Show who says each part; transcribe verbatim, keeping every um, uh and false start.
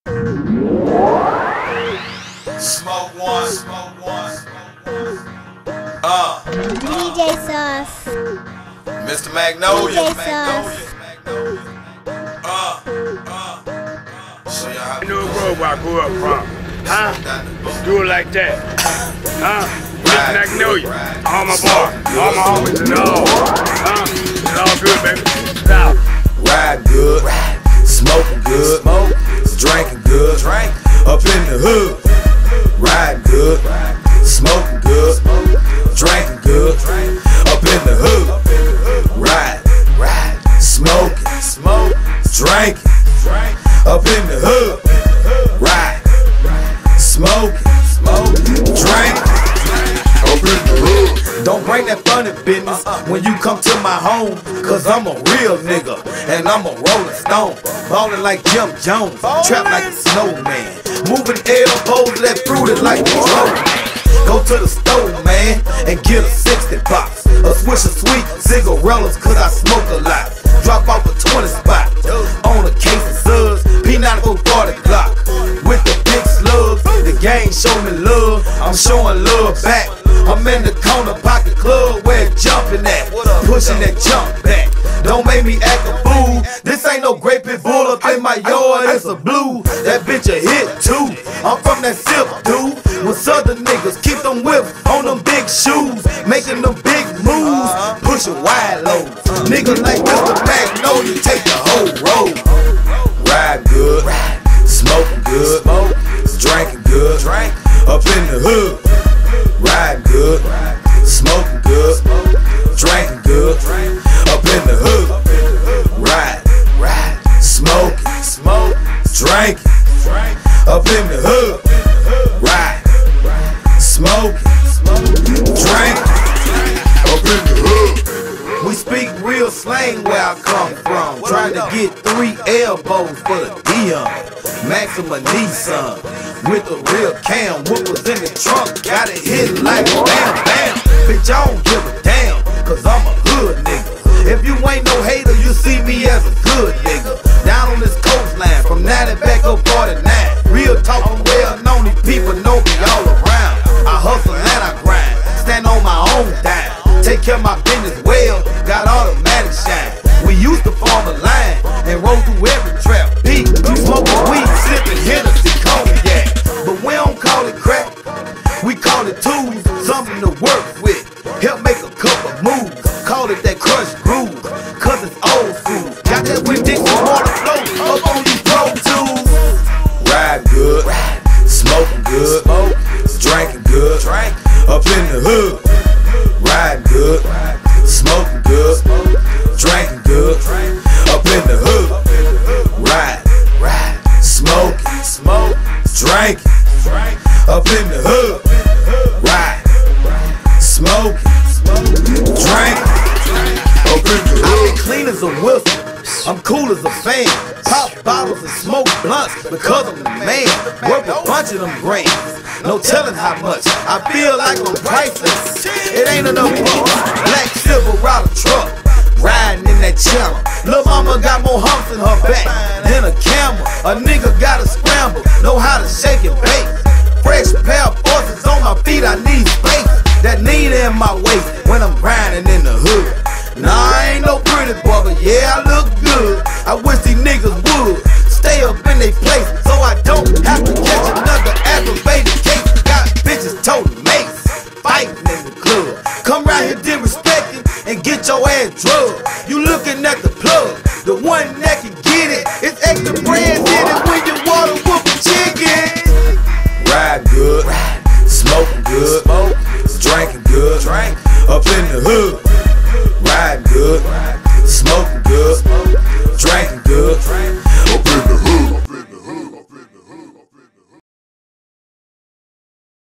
Speaker 1: Smoke one, smoke one. Uh,
Speaker 2: D J Sauce.
Speaker 1: Mister Magnolia.
Speaker 2: D J Sauce.
Speaker 1: Uh, uh. Show y'all how
Speaker 3: I knew where I grew up from. Huh? Do it like that. Huh? Mister Magnolia. All my boys, all my homies and all. Huh? It's all good, baby. South.
Speaker 4: Ride good, smoking good, smoke, drinking good, drink up in the hood. Ride good, smoking good, drinking good, up in the hood. Ride, ride, smoking, smoke, drinking, up in the hood. Ride, smoking, smoke, drinking, up in the hood. Don't bring that funny business when you come to my home, cause I'm a real nigga and I'm a rolling stone. Ballin' like Jim Jones, trap like a snowman, moving elbows that fruited like a drone. Go to the store, man, and get a sixty box, a swish of sweet cigarillas, cause I smoke a lot. Drop off a twenty spot on a case of suds, P ninety-four forty Glock with the big slugs. The gang show me love, I'm showing love back. I'm in the corner pocket club where it's jumping at, pushing that jump back. Don't make me act a fool. This ain't no grape and bull up in my yard, it's a blue. That bitch a hit too. I'm from that sip, dude. When southern niggas keep them whips on them big shoes, making them big moves, pushing wide loads. Niggas like Mister Magnolia take the whole road. Ride good, smoking good, drinking good, up in the hood. Ride good, smoking good, drinking good, up in the hood. Ride, ride, smoking, smoke, drinking, up in the hood. Ride, smoking, drinking, up in the hood. We speak real slang where I come from, trying to get three elbows for the Dion, Maxima Nissan, with a real cam. What was in the trunk, got it hit like bam, bam. Bitch, I don't give a damn, cause I'm a hood nigga. If you ain't no hater, you see me as a good nigga. Down on this coastline, from ninety back up forty-nine. Real talk, I'm well known, these people know me all around. I hustle and I grind, stand on my own dime, take care of my business well, got automatic shine. We used to form a line and roll through every trap. Pete, you smoking weed, sipping Hennessy, cognac. But we don't call it crack, we call it tools, something to work with. Help make a couple moves, call it that crush groove, cause it's old school. Got that ridiculous water flow up on these Pro Tools. Ride good, smoking good, drinking good, up in the hood. Ride good, smoking good, drinking good, up in the hood. Ride, ride, smoking, smoke, drinking, up in the hood. Ride, smoking, drinking, up in the hood. I'm clean as a whistle, I'm cool as a fan. Pop bottles and smoke blunts because I'm the man. Work a bunch of them grains, no telling how much. I feel like I'm priceless, it ain't enough bucks. Black Silverado truck, riding in that channel. Lil' mama got more humps in her back than a camel. A nigga gotta scramble, know how to shake and bake. Fresh pair of forces on my feet, I need space. That need in my waist when I'm grinding in the hood. Nah, I ain't no pretty boy, but yeah, I look good. I wish these niggas would stay up in they place, so I don't have to catch another aggravated case. Got bitches toting mace, fighting in the club. Come round here disrespecting and get your ass drugged. You looking at the plug, the one that can get it. It's extra brands in it when you water whoop a chicken. Ride good, smoking good, drinking good, up in the hood. Ride good, smoking